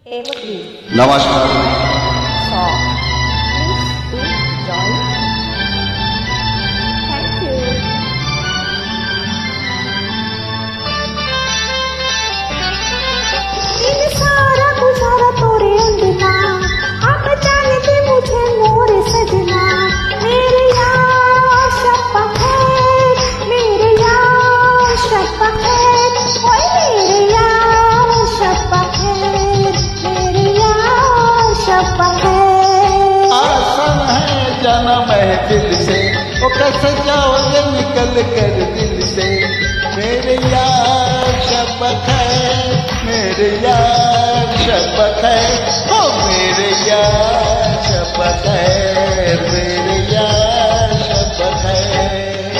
नमस्कार। सारा गुजारा तोरे अंगना, आप जानते मुझे मोरे सजना, मेरे यार शपथ है, मेरे यार शपथ है, ओए मेरे यार शपथ है, मेरे यार शपथ है। आसन है जाना महफिल से, ओ कैसे जाओगे निकल कर दिल से, मेरे यार शपथ है, मेरे यार शपथ है, ओ मेरे यार शपथ है, मेरे यार शपथ है।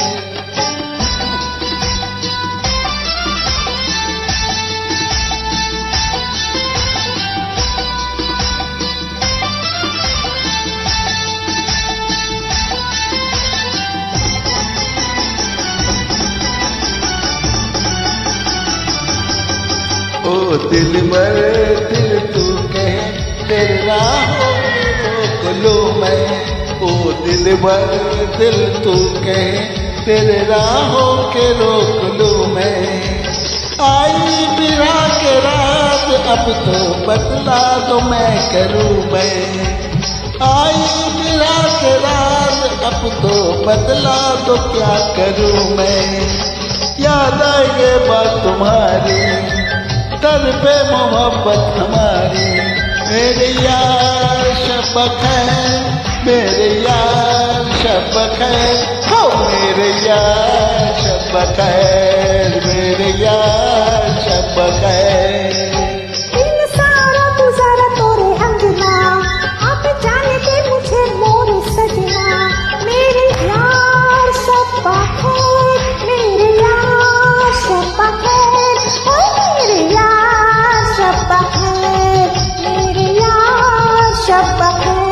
ओ दिल भर दिल तू कहे तेरे राहों में रोक लूं मैं, ओ दिल भर दिल तू कहे तेरे राहों के रोक लूं मैं। आई बिरा के रात अब तो बदला तो मैं करूं मैं, आई बिरा के रात अब तो बदला तो क्या करूं मैं। याद आएगी बात तुम्हारी, दर पे मोहब्बत हमारी, मेरे यार शपथ है, मेरे यार शपथ है, हो मेरे यार शपथ है, मेरे यार शपथ है। इन सारा गुजारा तोरे अंगना, आप जानते मुझे मोरे सजना, मेरे यार शपथ है, मेरे यार शपथ है, ओए मेरे यार शपथ है, मेरे यार शपथ है।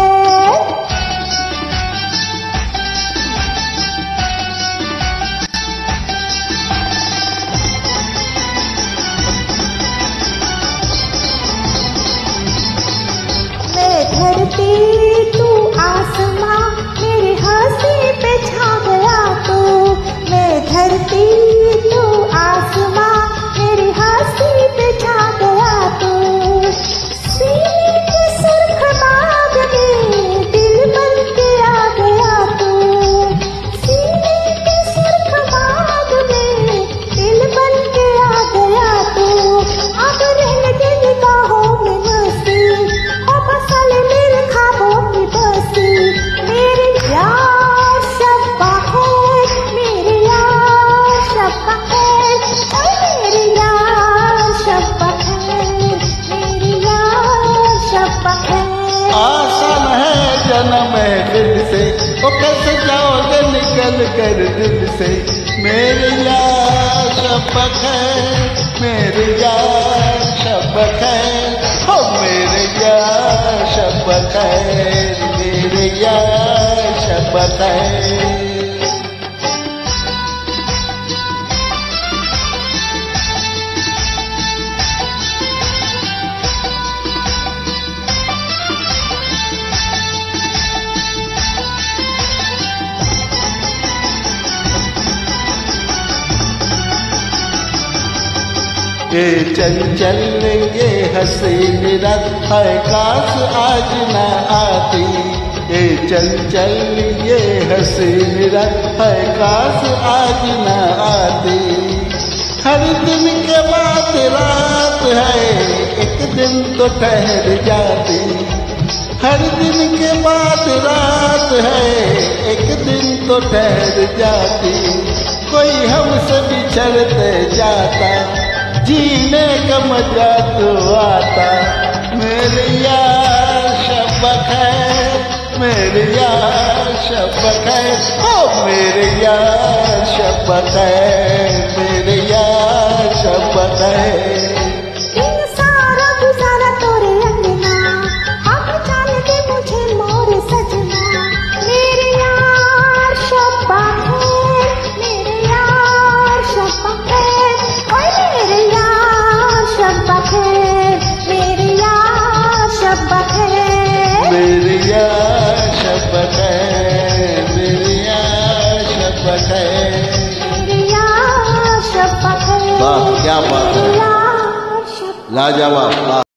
मैं धरती तू आसमां, मेरे हंसी पे छा गया तू, मैं धरती तू आसमां, मेरी हंसी पे छा गया तू। सीने के सुर्ख बाग में दिल बन के आ गया तू, सीने के सुर्ख बाग में दिल बन के आ गया तू। अब रहने के निगाहों में मस्ती, और बसल मेरे ख्वाबों की बस्ती, मेरे यार शपथ है, मेरे यार शपथ है, ओए मेरे यार शपथ है, मेरे यार शपथ है। आसन है जन्म दिल से, ओ कैसे जाओगे निकल कर दिल से, मेरे यार शपथ है, मेरे यार शपथ है, ओ मेरे यार शपथ है, मेरे यार शपथ है। ये चंचल ये हसीन रात है काश आज न आती, ये चंचल ये हसीन रात है काश आज न आती। हर दिन के बाद रात है एक दिन तो ठहर जाती, हर दिन के बाद रात है एक दिन तो ठहर जाती। कोई हमसे बिछड़ते जाता, जीने का मजा तो आता, मेरे यार शपथ है, मेरे यार शपथ है, ओ मेरे यार शपथ है, मेरे यार शपथ है। इन सारा गुजारा तोरे अंगना, आप जानते मुझे मोरे सजना, मेरे यार शपथ है, मेरे यार शपथ है, ओए मेरे यार शपथ है, मेरे शपथ है, मेरी शपथ है, मेरी शपथ है। वाह क्या बात है, मेरी शपथ लाजवाब।